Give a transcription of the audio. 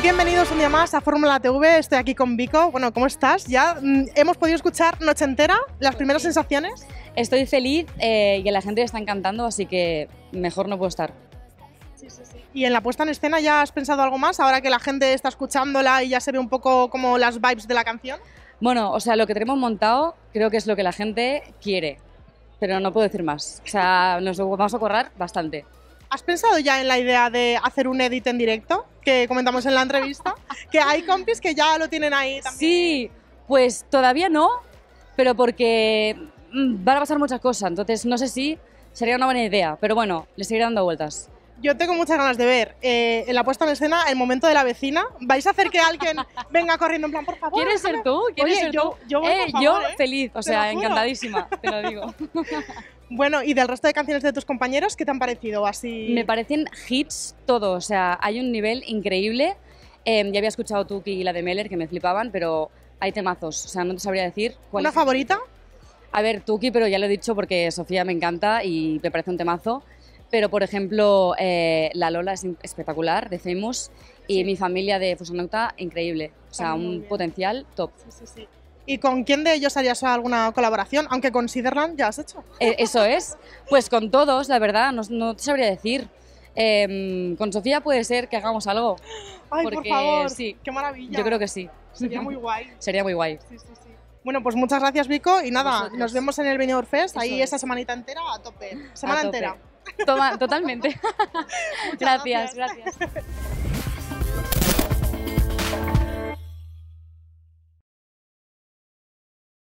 Bienvenidos un día más a Fórmula TV, estoy aquí con Vico. Bueno, ¿cómo estás? Ya hemos podido escuchar Noche Entera, las primeras sensaciones. Estoy feliz y a la gente le está encantando, así que mejor no puedo estar. Sí. ¿Y en la puesta en escena ya has pensado algo más, ahora que la gente está escuchándola y ya se ve un poco como las vibes de la canción? Bueno, o sea, lo que tenemos montado creo que es lo que la gente quiere, pero no puedo decir más. O sea, nos vamos a currar bastante. ¿Has pensado ya en la idea de hacer un edit en directo, que comentamos en la entrevista? Que hay compis que ya lo tienen ahí también. Sí, pues todavía no, pero porque van a pasar muchas cosas, entonces no sé si sería una buena idea, pero bueno, le seguiré dando vueltas. Yo tengo muchas ganas de ver en la puesta en escena el momento de la vecina. ¿Vais a hacer que alguien venga corriendo en plan, por favor? ¿Quieres ser tú? Oye, ser yo, tú? yo voy, por favor, yo feliz, o sea, lo juro. encantadísima, te lo digo. Bueno, y del resto de canciones de tus compañeros, ¿qué te han parecido? Así... Me parecen hits todo, o sea, hay un nivel increíble. Ya había escuchado Tuki y la de Meller, que me flipaban, pero hay temazos, o sea, no te sabría decir cuál ¿Una es. favorita? A ver, Tuki, pero ya lo he dicho porque Sofía me encanta y me parece un temazo. Pero, por ejemplo, La Lola es espectacular, de Famous, y Sí. Mi Familia de Fusanauta, increíble. O sea, También muy un bien. potencial top. Sí. ¿Y con quién de ellos harías alguna colaboración? Aunque con Siderland ya has hecho. Eso es. Pues con todos, la verdad, no te sabría decir. Con Sofía puede ser que hagamos algo. Ay, porque, por favor, sí, qué maravilla. yo creo que sí. Sería muy guay. Sería muy guay. Sí. Bueno, pues muchas gracias, Vico, y nada, vosotros. nos vemos en el Benidorm Fest, ahí Eso es. esa semanita entera a tope. Semana A tope. entera. Totalmente. Muchas Gracias.